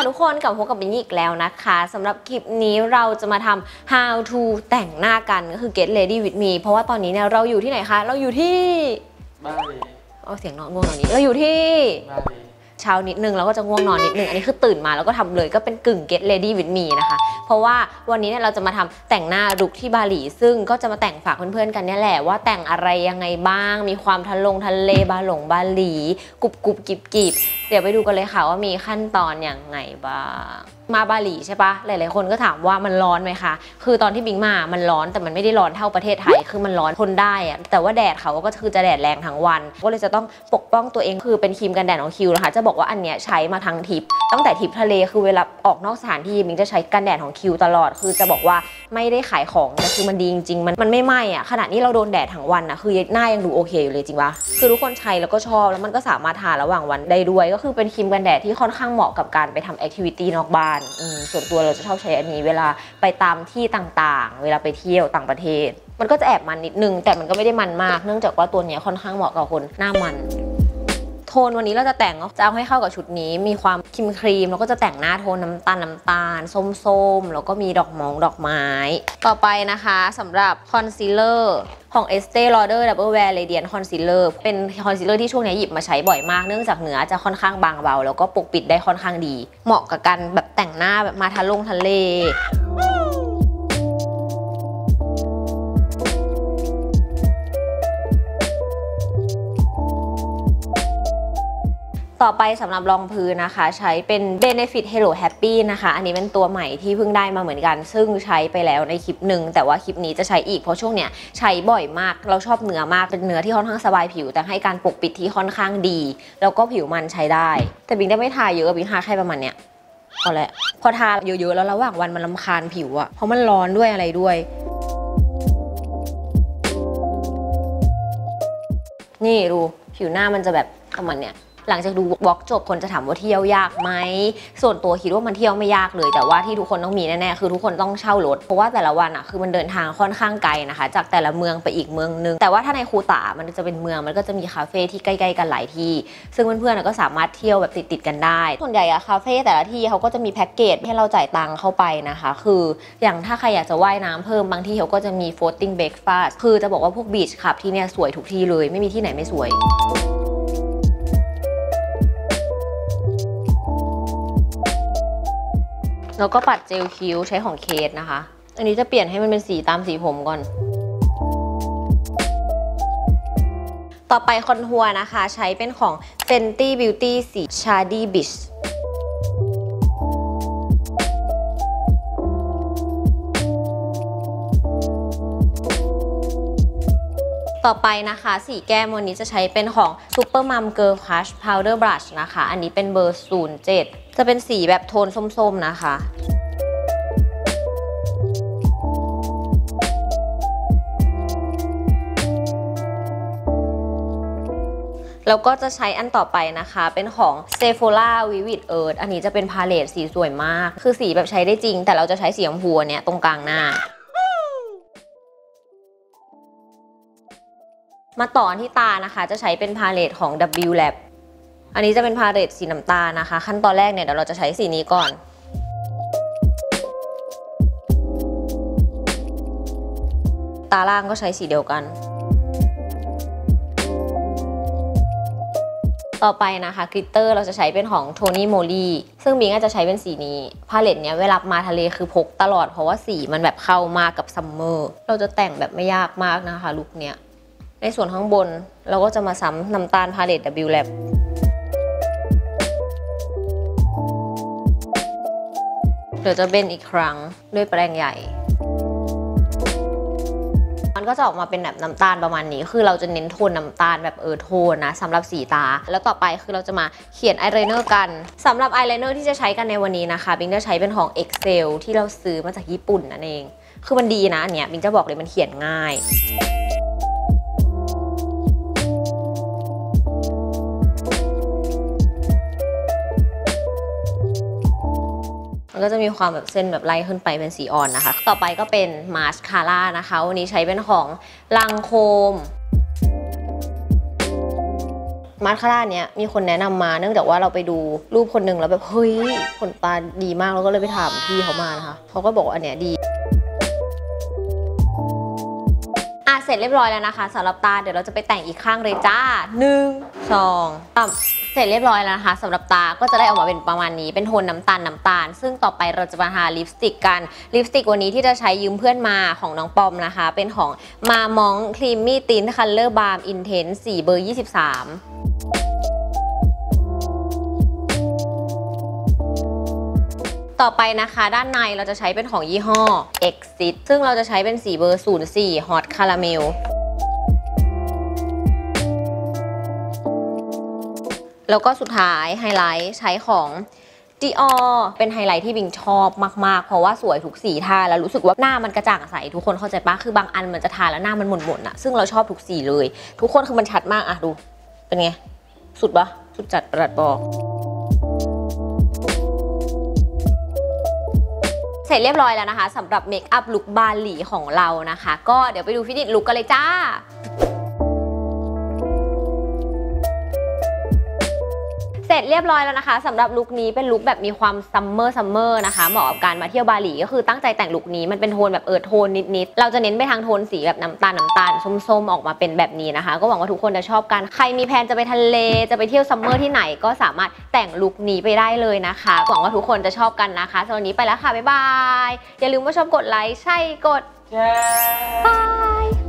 ทุกคนกลับพบกับบินอีกแล้วนะคะสำหรับคลิปนี้เราจะมาทำ how to แต่งหน้ากันก็คือ get ready with me เพราะว่าตอนนี้เนี่ยเราอยู่ที่ไหนคะเราอยู่ที่บ้านเลยเอาเสียงนอนง่วงตอนนี้เราอยู่ที่บ้านเลยเช้านิดนึงแล้วก็จะง่วงนอนนิดนึงอันนี้คือตื่นมาแล้วก็ทำเลยก็เป็นกึ่ง get ready with me นะคะเพราะว่าวันนี้เนี่ยเราจะมาทำแต่งหน้าลุคที่บาหลีซึ่งก็จะมาแต่งฝากเพื่อนๆกันเนี่ยแหละว่าแต่งอะไรยังไงบ้างมีความทะเลบาหลีกรุบกิบเดี๋ยวไปดูกันเลยค่ะว่ามีขั้นตอนอย่างไงบ้างมาบาหลีใช่ปะหลายๆคนก็ถามว่ามันร้อนไหมคะคือตอนที่บิงมามันร้อนแต่มันไม่ได้ร้อนเท่าประเทศไทยคือมันร้อนทนได้อะแต่ว่าแดดเขาก็คือจะแดดแรงทั้งวันก็เลยจะต้องปกป้องตัวเองคือเป็นครีมกันแดดของคิวนะคะจะบอกว่าอันเนี้ยใช้มาทั้งทริปตั้งแต่ทริปทะเลคือเวลาออกนอกสถานที่บิงจะใช้กันแดดของคิวตลอดคือจะบอกว่าไม่ได้ขายของแต่คือมันดีจริงๆมันไม่ไหม้อะขณะนี้เราโดนแดดทั้งวันนะคือหน้ายังดูโอเคอยู่เลยจริงปะคือทุกคนใช้แล้วก็ชอบแล้วมันก็สามารถทาระหว่างวันได้ด้วยก็คือเป็นครีมกันแดดที่ค่อนข้างเหมาะกับการไปทำแอคทิวิตี้นอกบ้านส่วนตัวเราจะชอบใช้อันนี้เวลาไปตามที่ต่างๆเวลาไปเที่ยวต่างประเทศมันก็จะแอบมันนิดนึงแต่มันก็ไม่ได้มันมากเนื่องจากว่าตัวนี้ค่อนข้างเหมาะกับคนหน้ามันโทนวันนี้เราจะแต่งจะเอาให้เข้ากับชุดนี้มีความครีมแล้วก็จะแต่งหน้าโทนน้ำตาลส้มแล้วก็มีดอกไม้ต่อไปนะคะสำหรับคอนซีลเลอร์ของ Estee Lauder Double Wear Radiant Concealer เป็นคอนซีลเลอร์ที่ช่วงนี้หยิบมาใช้บ่อยมากเนื่องจากเนื้อจะค่อนข้างบางเบาแล้วก็ปกปิดได้ค่อนข้างดีเหมาะกับการแบบแต่งหน้าแบบมาทะเลต่อไปสำหรับรองพื้นนะคะใช้เป็น Benefit Hello Happy นะคะอันนี้เป็นตัวใหม่ที่เพิ่งได้มาเหมือนกันซึ่งใช้ไปแล้วในคลิปหนึ่งแต่ว่าคลิปนี้จะใช้อีกเพราะช่วงเนี้ยใช้บ่อยมากเราชอบเนื้อมากเป็นเนื้อที่ค่อนข้างสบายผิวแต่ให้การปกปิดที่ค่อนข้างดีแล้วก็ผิวมันใช้ได้แต่บิงได้ไม่ทาเยอะบิงทาแค่ประมาณเนี้ยพอแล้วพอทาเยอะๆแล้วระหว่างวันมันรำคาญผิวอะเพราะมันร้อนด้วยอะไรด้วยนี่ดูผิวหน้ามันจะแบบประมาณเนี้ยหลังจากดูวอล์กจบคนจะถามว่าเที่ยวยากไหมส่วนตัวคิดว่ามันเที่ยวไม่ยากเลยแต่ว่าที่ทุกคนต้องมีแน่ๆคือทุกคนต้องเช่ารถเพราะว่าแต่ละวันอ่ะคือมันเดินทางค่อนข้างไกลนะคะจากแต่ละเมืองไปอีกเมืองนึงแต่ว่าถ้าในคูตามันจะเป็นเมืองมันก็จะมีคาเฟ่ที่ใกล้ๆกันหลายที่ซึ่งเพื่อนๆก็สามารถเที่ยวแบบติดกันได้ส่วนใหญ่อะคาเฟ่แต่ละที่เขาก็จะมีแพ็กเกจให้เราจ่ายตังค์เข้าไปนะคะคืออย่างถ้าใครอยากจะว่ายน้ำเพิ่มบางที่เขาก็จะมี floating breakfast คือจะบอกว่าพวกบีชคลับที่เนี่ยสวยทุกที่เลยไม่มีที่ไหนไม่สวยแล้วก็ปัดเจลคิ้วใช้ของเคสนะคะอันนี้จะเปลี่ยนให้มันเป็นสีตามสีผมก่อนต่อไปคอนทัวร์นะคะใช้เป็นของ Fenty Beauty สี Shady Beach ต่อไปนะคะสีแก้มวันนี้จะใช้เป็นของ Super Mom Girl Crush Powder Brush นะคะอันนี้เป็นเบอร์ 07จะเป็นสีแบบโทนส้มๆนะคะแล้วก็จะใช้อันต่อไปนะคะเป็นของ Sephora Vivid Earth อันนี้จะเป็นพาเลตสีสวยมากคือสีแบบใช้ได้จริงแต่เราจะใช้สีชมพูเนี่ยตรงกลางหน้ามาต่อที่ตานะคะจะใช้เป็นพาเลตของ W Lab อันนี้จะเป็นพาเลตสีน้ำตาลนะคะขั้นตอนแรกเนี่ยเดี๋ยวเราจะใช้สีนี้ก่อนตาล่างก็ใช้สีเดียวกันต่อไปนะคะกลิตเตอร์เราจะใช้เป็นของ Tony Moly ซึ่งบิงอาจจะใช้เป็นสีนี้พาเลตเนี้ยเวลามาทะเลคือพกตลอดเพราะว่าสีมันแบบเข้ามากกับซัมเมอร์เราจะแต่งแบบไม่ยากมากนะคะลุคเนี้ยในส่วนข้างบนเราก็จะมาซ้ำน้ำตาลพาเลต W Lab เดี๋ยวจะเบนอีกครั้งด้วยแปรงใหญ่มันก็จะออกมาเป็นแบบน้ำตาลประมาณนี้คือเราจะเน้นโทนน้ำตาลแบบโทนนะสำหรับสีตาแล้วต่อไปคือเราจะมาเขียนอายไลเนอร์กันสำหรับอายไลเนอร์ที่จะใช้กันในวันนี้นะคะบิงจะใช้เป็นของ Excel ที่เราซื้อมาจากญี่ปุ่นนั่นเองคือมันดีนะอันเนี้ยบิงจะบอกเลยมันเขียนง่ายมันก็จะมีความแบบเส้นแบบไล่ขึ้นไปเป็นสีอ่อนนะคะต่อไปก็เป็นมาสคาร่านะคะวันนี้ใช้เป็นของลังโคมมาสคาร่าเนี้ยมีคนแนะนำมาเนื่องจากว่าเราไปดูรูปคนหนึ่งแล้วแบบเฮ้ยขนตาดีมากเราก็เลยไปถามพี่เขามานะคะเขาก็บอกว่าอันเนี้ยดีเสร็จเรียบร้อยแล้วนะคะสำหรับตาเดี๋ยวเราจะไปแต่งอีกข้างเลยจ้า1 2 3เสร็จเรียบร้อยแล้วนะคะสำหรับตาก็จะได้ออกมาเป็นประมาณนี้เป็นโทนน้ำตาลซึ่งต่อไปเราจะมาทาลิปสติกกันลิปสติกวันนี้ที่จะใช้ยืมเพื่อนมาของน้องปอมนะคะเป็นของมามองครีมมี่ตินคัลเลอร์บาร์มอินเทนส์สีเบอร์23ต่อไปนะคะด้านในเราจะใช้เป็นของยี่ห้อ Exit ซึ่งเราจะใช้เป็นสีเบอร์04 Hot Caramel แล้วก็สุดท้ายไฮไลท์ใช้ของ Dior เป็นไฮไลท์ที่บิงชอบมากๆเพราะว่าสวยทุกสีทาแล้วรู้สึกว่าหน้ามันกระจ่างใสทุกคนเข้าใจปะคือบางอันมันจะทาแล้วหน้ามันหม่นๆอะซึ่งเราชอบทุกสีเลยทุกคนคือมันชัดมากอะดูเป็นไงสุดปะสุดจัดประหลัดบอกเสร็จเรียบร้อยแล้วนะคะสำหรับเมคอัพลุคบาหลีของเรานะคะก็เดี๋ยวไปดูฟินิชลุคกันเลยจ้าเสร็จเรียบร้อยแล้วนะคะสำหรับลุคนี้เป็นลุคแบบมีความซัมเมอร์นะคะเหมาะกับการมาเที่ยวบาหลีก็คือตั้งใจแต่งลุคนี้มันเป็นโทนแบบโทนนิดๆเราจะเน้นไปทางโทนสีแบบน้ำตาลส้มๆออกมาเป็นแบบนี้นะคะก็หวังว่าทุกคนจะชอบกันใครมีแผนจะไปทะเลจะไปเที่ยวซัมเมอร์ที่ไหนก็สามารถแต่งลุคนี้ไปได้เลยนะคะหวังว่าทุกคนจะชอบกันนะคะสำหรับวันนี้ไปแล้วค่ะบ๊ายบายอย่าลืมว่าชอบกดไลค์ใช่กดแชร์บาย